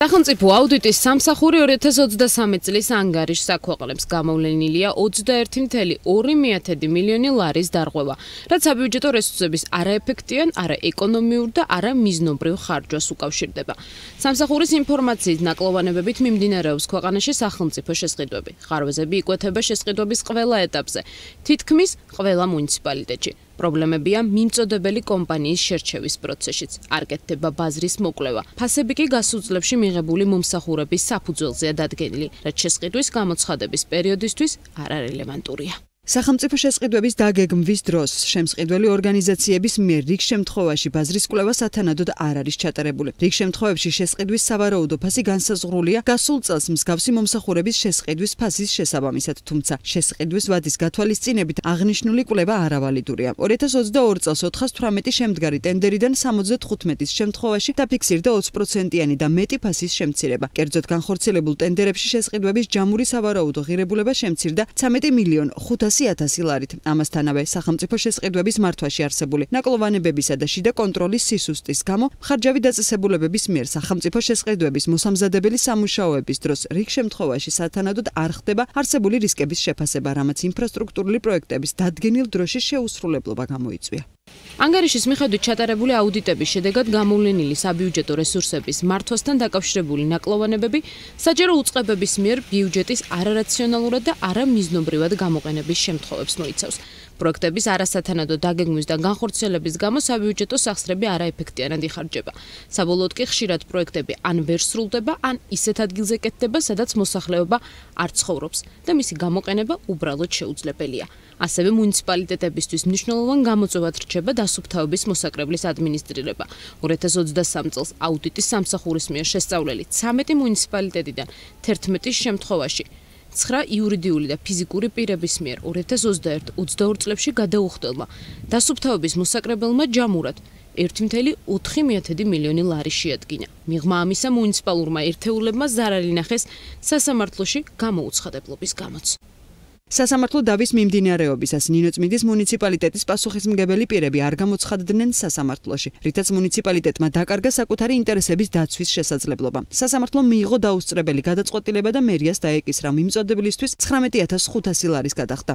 სახელმწიფო აუდიტის სამსახური 2023 წლის ანგარიშს აქვეყნებს. გამოვლენილია 21,2 მილიონი ლარის დარღვევა, რაც საბიუჯეტო რესურსების არაეფექტიან, არაეკონომიურ და არამიზნობრივ ხარჯვას უკავშირდება. სამსახურის ინფორმაციით ნაკლოვანებებით მიმდინარეობს ქვეყანაში სახელმწიფო შესყიდვები. ხარვეზები იკვეთება შესყიდვების ყველა ეტაპზე, თითქმის ყველა მუნიციპალიტეტში. პრობლემებია მიმწოდებელი კომპანიის შერჩევის პროცესშიც. არ კეთდება ბაზრის მოკვლევა. ფასები კი გასულ წლებში მიღებული მომსახურების საფუძველზეა დადგენილი, რაც შესყიდვის გამოცხადების პერიოდისთვის არარელევანტურია. სახელმწიფო შესყიდვების დაგეგმვის დროს შემსყიდველი ორგანიზაციების მიერ რიგ შემთხვევაში ბაზრის კვლევა სათანადოდ არ არის ჩატარებული. რიგ შემთხვევებში შესყიდვის სავარაუდო ფასი განსაზღვრულია გასულ წელს მსგავსი მომსახურების შესყიდვის ფასის შესაბამისად, თუმცა შესყიდვის ვადის გათვალისწინებით აღნიშნული კვლევა არავალიდურია. 2022 წელს 418 შემდგარი ტენდერიდან 75-ის შემთხვევაში დაფიქსირდა 20%-იანი და მეტი ფასის შემცირება. კერძოდ განხორციელებულ ტენდერებში შესყიდვების ჯამური სავარაუდო ღირებულება შემცირდა 13 მილიონ 500,000 ლარით. ამასთანავე სახელმწიფო შესყიდვების მართვაში არსებული ნაკლოვანებებისა და შიდა კონტროლის სისუსტის გამო ხარჯავი დაწესებულებების მიერ სახელმწიფო შესყიდვების მოსამზადებელი სამუშაოების დროს რიგ შემთხვევაში სათანადოდ არ ხდება არსებული რისკების შეფასება, რამაც ინფრასტრუქტურული პროექტების დადგენილ დროში შეუსრულებლობა გამოიწვია. ანგარიშის მიხედვით ჩატარებული აუდიტების შედეგად გამოვლენილი საბიუჯეტო რესურსების მართვასთან დაკავშირებული ნაკლოვანებები საჯარო უწყებების მიერ ბიუჯეტის არარაციონალურად და არამიზნობრივად გამოყენების შემთხვევებს მოიცავს. პროექტების არასათანადო დაგეგმვის და განხორციელების გამო საბიუჯეტო სახსრები არაეფექტიანად იხარჯება. საბოლოოდ კი ხშირად პროექტები ან ვერ სრულდება, ან ისეთ ადგილზე კეთდება, სადაც მოსახლეობა არ ცხოვრობს და მისი გამოყენება უბრალოდ შეუძლებელია. ასევე მუნიციპალიტეტებისთვის მნიშვნელოვან გამოწვევად რჩება დასუფთავების მოსაკრებლის ადმინისტრირება. 2023 წელს აუდიტის სამსახურის მიერ შესწავლილი 13 მუნიციპალიტეტიდან 11-ის შემთხვევაში 9 იურიდიული და ფიზიკური პირების მიერ 2021-22 წლებში გადაუხდელმა დასუფთავების მოსაკრებელმა ჯამურად 1,4 მილიონი ლარი შეადგინა. მიღმა ამისა მუნიციპალურმა ერთეულებმა ზარალი ნახეს სასამართლოში გამოუცხადებლობის გამოც. სასამართლო დავის მიმდინარეობისას ნინოწმინდის მუნიციპალიტეტის პასუხისმგებელი პირები არ გამოცხადდნენ სასამართლოში, რითაც მუნიციპალიტეტმა დაკარგა საკუთარი ინტერესების დაცვის შესაძლებლობა. სასამართლომ მიიღო დაუსწრებელი გადაწყვეტილება და მერიას დაეკისრა მიმწოდებლისთვის 19,500 ლარის გადახდა.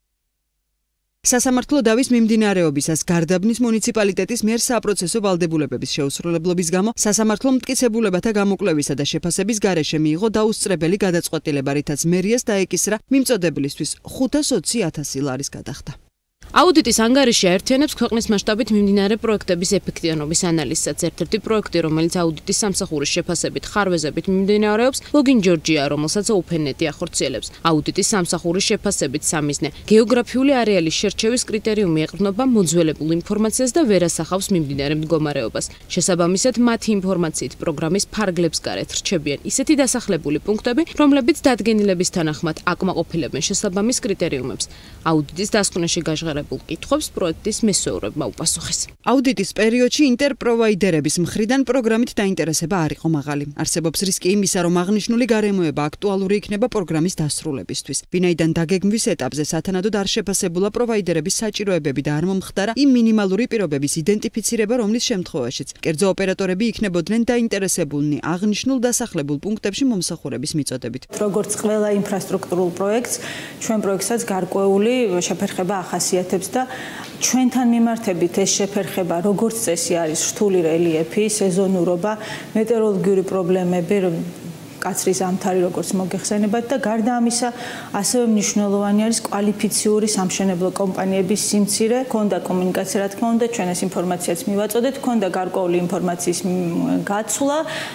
სასამართლო დავის მიმდინარეობისას გარდაბნის მუნიციპალიტეტის მიერ საპროცესო ვალდებულებების შეუსრულებლობის გამო სასამართლომ მტკიცებულებათა გამოკვლევისა და შეფასების გარეშე მიიღო დაუსწრებელი გადაწყვეტილება, რითაც მერიას დაეკისრა მიმწოდებლისთვის 520,000 ლარის გადახდა. აუდიტის ანგარიში აერთიანებს ქვეყნის მასშტაბით მიმდინარე პროექტების ეფექტიანობის ანალიზსაც. ერთ-ერთი პროექტი, რომელიც აუდიტის სამსახურის შეფასებით ხარვეზებით მიმდინარეობს, ლოგინ ჯორჯია, რომელსაც ოფენეტი ახორციელებს. აუდიტის სამსახურის შეფასებით სამიზნე გეოგრაფიული არეალის შერჩევის კრიტერიუმი ეყრდნობა მოძველებულ ინფორმაციას და ვერ ასახავს მიმდინარე მდგომარეობას. შესაბამისად, მათი ინფორმაციით პროგრამის ფარგლებს გარეთ რჩებიან ისეთი დასახლებული პუნქტები, რომლებიც დადგენილების თანახმად აკმაყოფილებენ შესაბამის კრიტერიუმებს. აუდიტის დასკვნაში გაჟღერებულ კითხვებს პროექტის მესვეურებმა უპასუხეს. აუდიტის პერიოდში ინტერპროვაიდერების მხრიდან პროგრამით დაინტერესება არ იყო მაღალი. არსებობს რისკი იმისა, რომ აღნიშნული გარემოება აქტუალური იქნება პროგრამის დასრულებისთვის. ვინაიდან დაგეგმვის ეტაპზე სათანადოდ არ შეფასებულა პროვაიდერების საჭიროებები და არ მომხდარა იმ მინიმალური პირობების იდენტიფიცირება, რომლის შემთხვევაშიც კერძო ოპერატორები იქნებოდნენ დაინტერესებულნი აღნიშნულ დასახლებულ პუნქტებში მომსახურების მიწოდებით. როგორც ყველა ინფრასტრუქტურულ პროექტს, ჩვენ პროექტსაც გარკვეული შეფერხება ახასიათებს და ჩვენთან მიმართებით ეს შეფერხება როგორც წესი არის რთული რელიეფი, სეზონურობა, მეტეოროლოგიური პრობლემები, კაცრი ზამთარი როგორც მოგეხსენებათ და გარდა ამისა ასევე მნიშვნელოვანი არის კვალიფიციური სამშენებლო კომპანიების სიმცირე. ქონდა კომუნიკაცია, რა თქმა უნდა, ჩვენ ეს ინფორმაციაც მივაწოდეთ, ქონდა გარკვეული ინფორმაციის გაცვლა,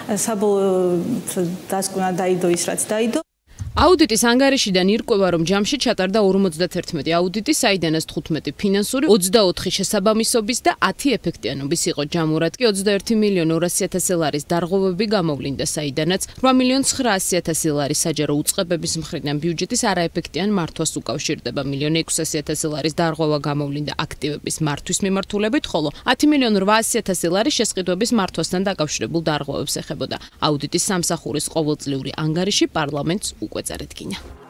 საბოლოო დასკვნა დაიდო ის რაც დაიდო. აუდიტის ანგარიშიდან ირკვევა, რომ ჯამში ჩატარდა 51 აუდიტი, საიდანაც 15 ფინანსური, 24 შესაბამისობის და 10 ეფექტიანობის იყო. ჯამურად კი 21,200,000 ლარის დარღვევები გამოვლინდა, საიდანაც 8,900,000 ლარის საჯარო უწყებების მხრიდან ბიუჯეტის არაეფექტიან მართვას უკავშირდება. 1,600,000 ლარის დარღვევა გამოვლინდა აქტივების მართვის მიმართულებით, ხოლო 10,800,000 ლარის შესყიდვების მართვასთან დაკავშირებულ დარღვევებს ეხებოდა. აუდიტის სამსახურის ყოველწლიური ანგარიში პარლამენტს უკვე წარედგინა.